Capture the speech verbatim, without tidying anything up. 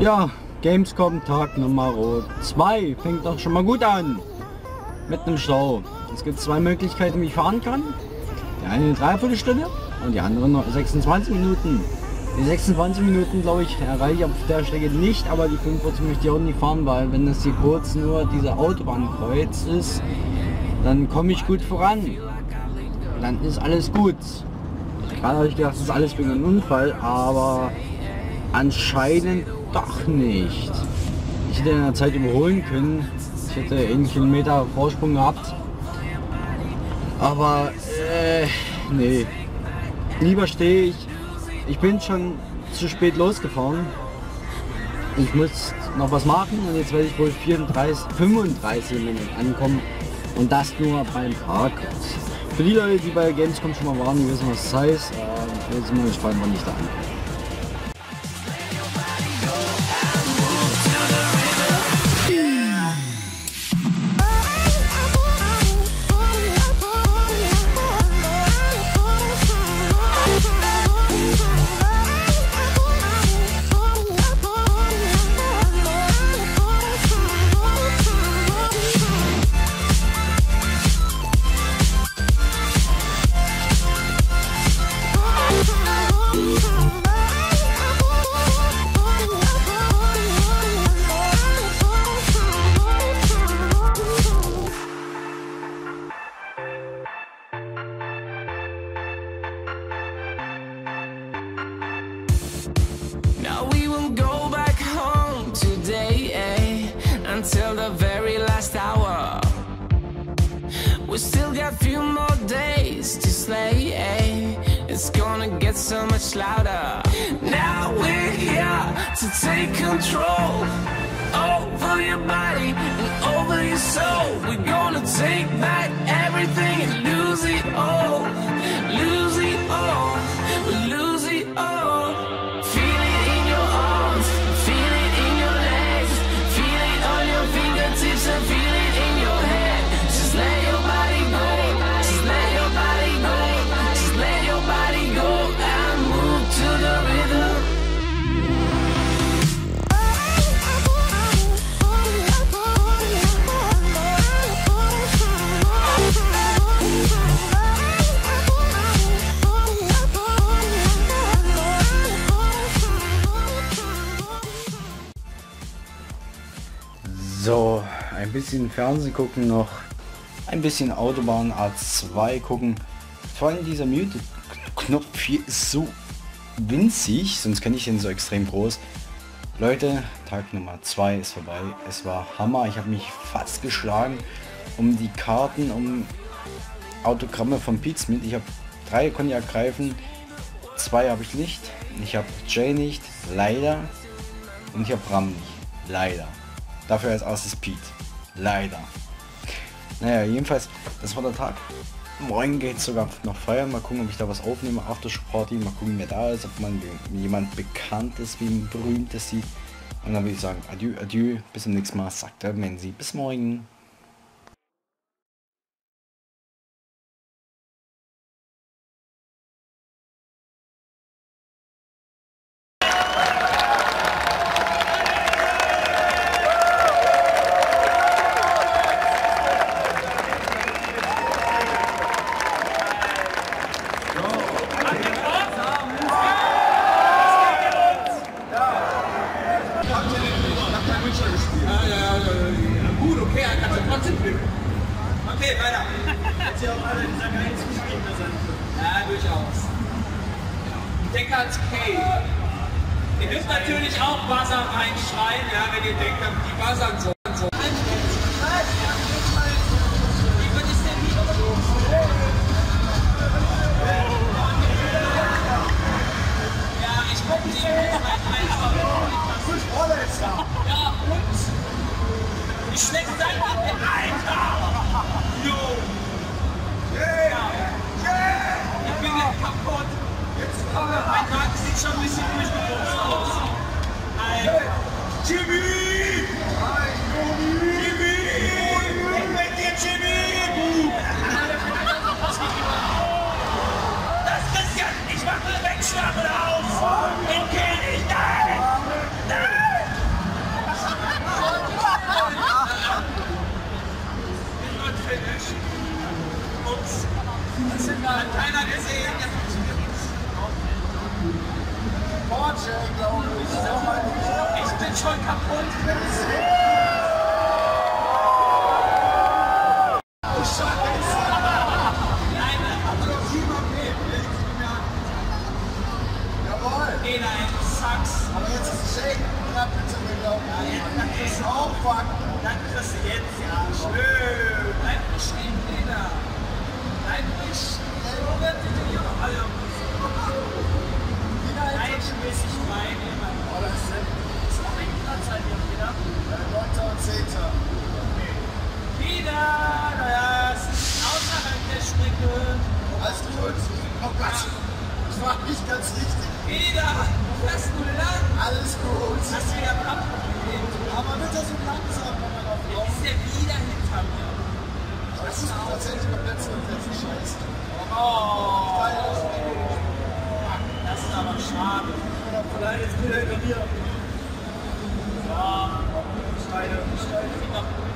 Ja, Gamescom Tag Nummer zwei fängt doch schon mal gut an. Mit einem Stau. Es gibt zwei Möglichkeiten, wie ich fahren kann. Die eine eine Dreiviertelstunde und die andere noch sechsundzwanzig Minuten. Die sechsundzwanzig Minuten, glaube ich, erreiche ich auf der Strecke nicht, aber die fünfundvierzig möchte ich auch nicht fahren, weil wenn das hier kurz nur diese Autobahnkreuz ist, dann komme ich gut voran. Dann ist alles gut. Gerade habe ich gedacht, das ist alles wegen einem Unfall, aber anscheinend doch nicht. Ich hätte in der Zeit überholen können. Ich hätte einen Kilometer Vorsprung gehabt. Aber äh, nee. Lieber stehe ich. Ich bin schon zu spät losgefahren. Ich muss noch was machen und jetzt werde ich wohl vierunddreißig, fünfunddreißig Minuten ankommen. Und das nur beim Parkhaus. Für die Leute, die bei Gamescom schon mal waren, die wissen, was das heißt. Äh, ich bin mal gespannt, wann ich da ankomme. Until the very last hour, we still got a few more days to slay, eh? It's gonna get so much louder. Now we're here to take control over your body and over your soul. We're gonna take back everything and lose it all, lose it all, lose it all. Feel it in your arms, feel it in your legs, feel it on your fingertips and feel it in your head. Just let your body go, just let your body go, just let your body go and move to the rhythm. So, ein bisschen Fernsehen gucken noch, ein bisschen Autobahn A zwei gucken. Vor allem dieser Mute-Knopf hier ist so winzig, sonst kenne ich den so extrem groß. Leute, Tag Nummer zwei ist vorbei. Es war Hammer, ich habe mich fast geschlagen um die Karten, um Autogramme von Pete Smith. Ich habe drei konnte ich ergreifen, zwei habe ich nicht. Ich habe Jay nicht, leider. Und ich habe Bram nicht, leider. Dafür als erstes Pete. Leider. Naja, jedenfalls, das war der Tag. Morgen geht es sogar noch feiern. Mal gucken, ob ich da was aufnehme. Aftershow-Party. Mal gucken, wer da ist. Ob man jemand bekannt ist, wie ein berühmtes sieht. Und dann würde ich sagen, adieu, adieu. Bis zum nächsten Mal. Sagt der Menzi. Bis morgen. Okay, weiter. Jetzt hier auch alle in dieser geilen Zuschauer sind. Ja, durchaus. Decker's Cave. Ihr dürft natürlich auch Buzzer reinschreien, ja, wenn ihr denkt, die buzzern so. so. Wie wird es denn nicht so? Ja, ich gucke die einfach. Ja, und? Wie schlecht seid ihr denn? Alter! Jo! Yeah! Yeah! Ich bin jetzt kaputt! Jetzt mein Tag sieht schon ein bisschen durchgeputzt aus. Alter! Jimmy! Hi, Jimmy! glaube ich. Ich bin schon kaputt. Oh, Scheiße. Nein, Jawohl. geh da hin, Sachs. Aber jetzt ist Shake. Knapp bitte mir glauben. Das ist auch fuck. Dann kriegst du jetzt, ja. Schön. Bleib ruhig stehen, Lena. Bleib ruhig stehen. Robert, die Junge. Also, gleichmäßig frei. Oh, das ist Ist noch ein Platz halt hier wieder. neunter und zehnter Wieder, naja, es ist außerhalb der Strecke. Alles gut. Oh Gott. Das war nicht ganz richtig. Wieder, wo fährst du lang? Alles gut. Hast du wieder abgelehnt? Aber bitte so langsam, wenn man auf Jetzt ist der wieder hinter mir. Das ist tatsächlich beim letzten und letzten Scheiße. Oh, das ist aber schade. Vielleicht jetzt wieder hinter mir. Ja, Steine, Steine, Finger.